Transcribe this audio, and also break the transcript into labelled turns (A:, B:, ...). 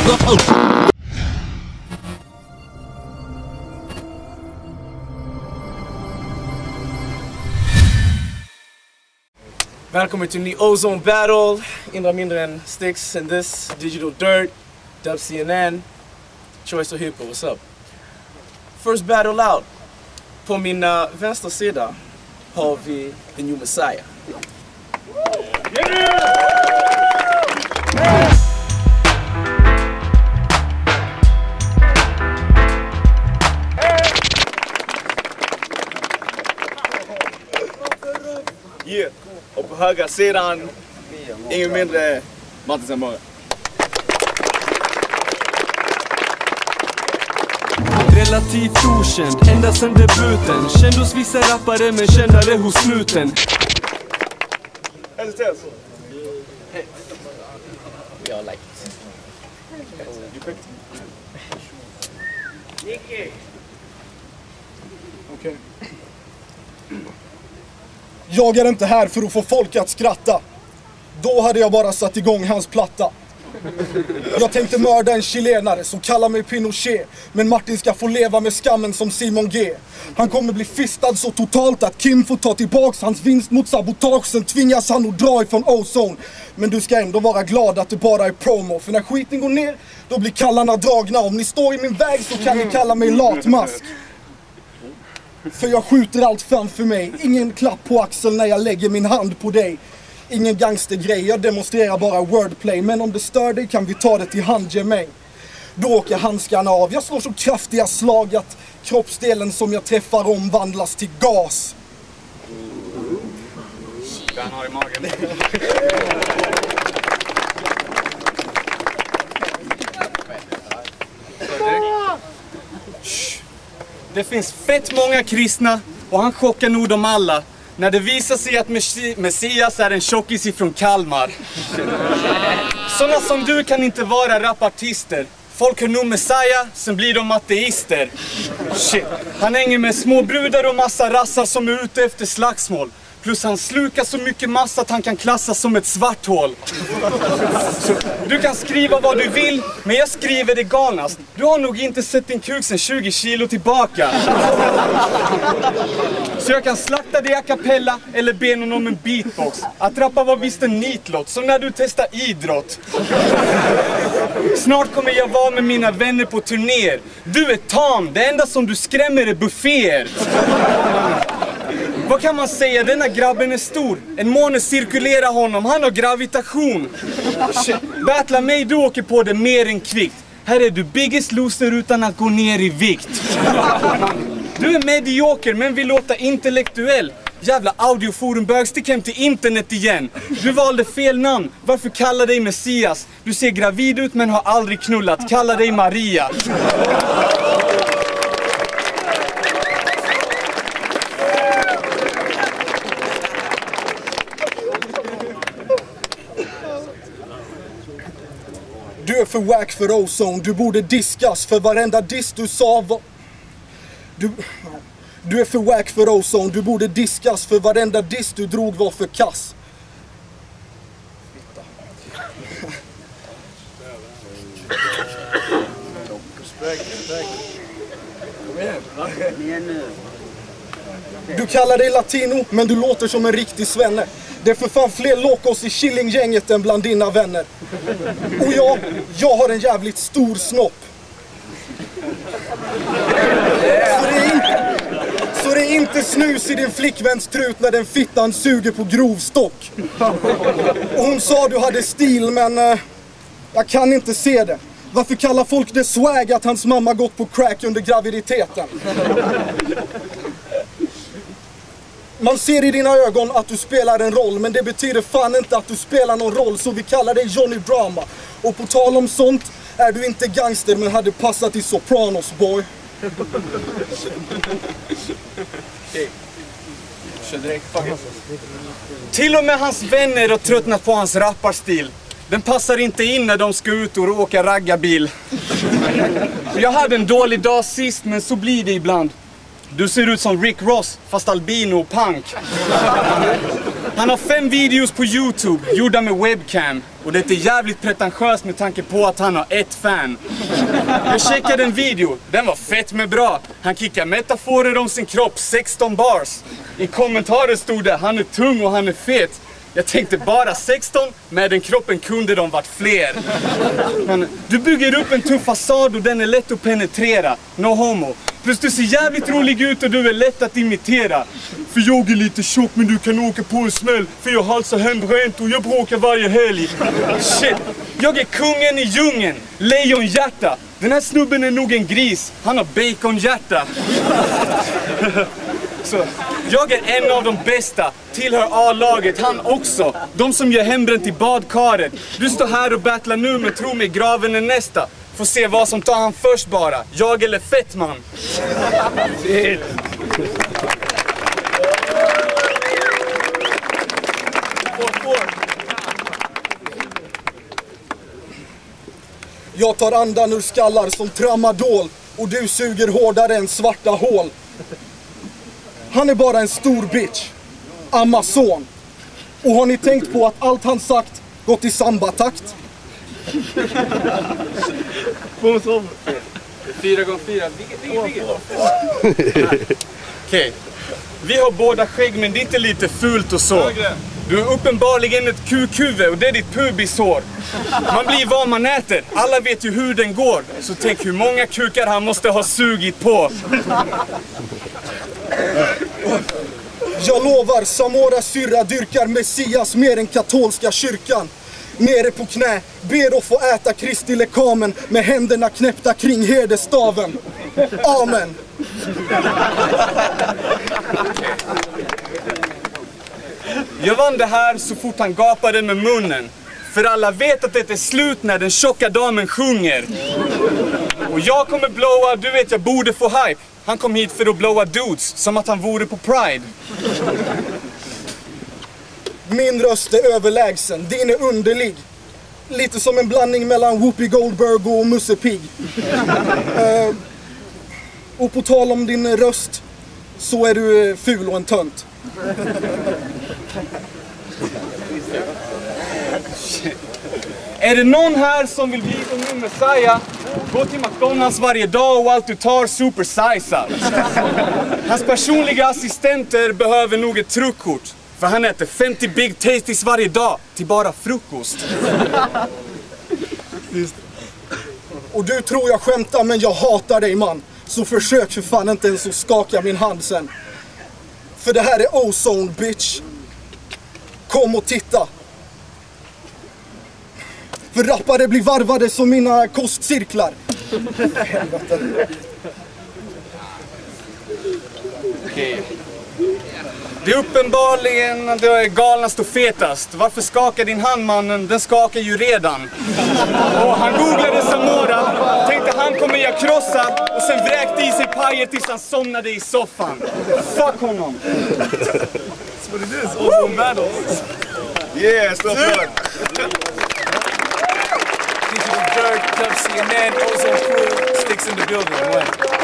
A: Välkommen till ny Ozone Battle. Inga mindre än Sticks and this, Digital Dirt, Dub CNN, Choice och Hippo, what's up? First battle out. På min vänstra sida har vi The New Messiah. Yeah. Och på högra sidan, ingen mindre Martin Zamora.
B: Relativt okänd, ända sedan debuten. Känd hos vissa rappare men kändare hos snuten.
A: Hey. We all like it. You picked?
C: Okej. Jag är inte här för att få folk att skratta. Då hade jag bara satt igång hans platta. Jag tänkte mörda en chilenare som kallar mig Pinochet. Men Martin ska få leva med skammen som Simon G. Han kommer bli fistad så totalt att Kim får ta tillbaks hans vinst mot sabotage. Sen tvingas han att dra ifrån Ozone. Men du ska ändå vara glad att det bara är promo. För när skiten går ner, då blir kallarna dragna. Om ni står i min väg så kan ni kalla mig latmask. För jag skjuter allt framför mig. Ingen klapp på axeln när jag lägger min hand på dig. Ingen gangstergrej, jag demonstrerar bara wordplay. Men om det stör dig kan vi ta det till handgemäng. Då åker handskarna av. Jag slår så kraftiga slag att kroppsdelen som jag träffar omvandlas till gas.
A: Den har i magen.
B: Det finns fett många kristna och han chockar nog dem alla. När det visar sig att Messias är en tjockis ifrån Kalmar. Såna som du kan inte vara rapartister. Folk hör nog Messiah, sen blir de ateister. Shit. Han hänger med små brudar och massa rassar som är ute efter slagsmål. Plus han slukar så mycket massa att han kan klassas som ett svart hål. Så, du kan skriva vad du vill, men jag skriver det galnast. Du har nog inte sett din kuk sen 20 kilo tillbaka. Så jag kan slakta dig a cappella eller be någon om en beatbox. Att rappa var visst en nitlott, som när du testar idrott. Snart kommer jag vara med mina vänner på turnéer. Du är tam, det enda som du skrämmer är bufféer. Vad kan man säga? Denna grabben är stor. En måne cirkulerar honom, han har gravitation. Shit. Battla mig, du åker på det mer än kvickt. Här är du biggest loser utan att gå ner i vikt. Du är medioker men vill låta intellektuell. Jävla audioforumbög, stick hem till internet igen. Du valde fel namn, varför kalla dig Messias? Du ser gravid ut men har aldrig knullat, kalla dig Maria.
C: Du är för wack för Ozone, du borde diskas för varenda diss du sa var... Du är för wack för Ozone, du borde diskas för varenda diss du drog var för kass. Du kallar dig latino, men du låter som en riktig svenne. Det är för fan fler locos i Killinggänget än bland dina vänner. Och jag har en jävligt stor snopp. Så det är inte snus i din flickväns trut när den fittan suger på grovstock. Och hon sa du hade stil, men jag kan inte se det. Varför kallar folk det swag att hans mamma gått på crack under graviditeten? Man ser i dina ögon att du spelar en roll, men det betyder fan inte att du spelar någon roll, så vi kallar dig Johnny Drama. Och på tal om sånt är du inte gangster men hade passat i Sopranos, boy.
B: Till och med hans vänner har tröttnat på hans rapparstil. Den passar inte in när de ska ut och åka raggarbil. Jag hade en dålig dag sist, men så blir det ibland. Du ser ut som Rick Ross, fast albino och punk. Han har 5 videos på YouTube, gjorda med webcam. Och det är jävligt pretentiöst med tanke på att han har ett fan. Jag checkade en video, den var fett med bra. Han kickar metaforer om sin kropp, 16 bars. I kommentarer stod det, han är tung och han är fet. Jag tänkte bara 16, med den kroppen kunde de varit fler. Men du bygger upp en tuff fasad och den är lätt att penetrera. No homo. Plus du ser jävligt rolig ut och du är lätt att imitera. För jag är lite tjock men du kan åka på en smäll. För jag halsar hembränt och jag bråkar varje helg. Shit, jag är kungen i djungeln. Lejonhjärta. Den här snubben är nog en gris. Han har baconhjärta. Så, jag är en av de bästa. Tillhör A-laget, han också. De som gör hembränt i badkaret. Du står här och battlar nu men tro mig, graven är nästa. Får se vad som tar han först bara. Jag eller Fettman.
C: Jag tar andan ur skallar som tramadol och du suger hårdare än svarta hål. Han är bara en stor bitch. Amazon. Och har ni tänkt på att allt han sagt gått i sambatakt?
B: 4x4. Okej. Vi har båda skägg men det är inte lite fult och så. Du är uppenbarligen ett kukhuvud och det är ditt pubishår. Man blir vad man äter. Alla vet ju hur den går. Så tänk hur många kukar han måste ha sugit på.
C: Jag lovar, Samora syrra dyrkar Messias mer än katolska kyrkan. Nere på knä, ber att få äta Kristi lekamen med händerna knäppta kring herdestaven. Amen.
B: Jag vann det här så fort han gapade med munnen. För alla vet att det är slut när den tjocka damen sjunger. Och jag kommer blowa, du vet jag borde få hype. Han kom hit för att blowa dudes, som att han vore på Pride.
C: Min röst är överlägsen, din är underlig. Lite som en blandning mellan Whoopi Goldberg och Musse Pigg. Och på tal om din röst så är du ful och en tönt.
B: Är det någon här som vill bli som min Messiah? Gå till McDonalds varje dag och allt du tar supersiza. Hans personliga assistenter behöver nog ett truckkort. För han äter 50 Big Tasties varje dag till bara frukost.
C: Och du tror jag skämtar men jag hatar dig man. Så försök för fan inte ens att skaka min hand sen. För det här är Ozone bitch. Kom och titta. För rappare blir varvade som mina kostcirklar.
B: Okej. Det är uppenbarligen det är galnast och fetast. Varför skakar din hand mannen? Den skakar ju redan. Och han googlade Samora. Tänkte han kommer jag krossa. Och sen vräkte i sig pajer tills han somnade i soffan. Fuck honom.
A: That's what it is. Ozone battles.
D: Yeah, still fun.
A: Digital Dirt, Dub CNN, Ozone Crew, Sticks in the building. One.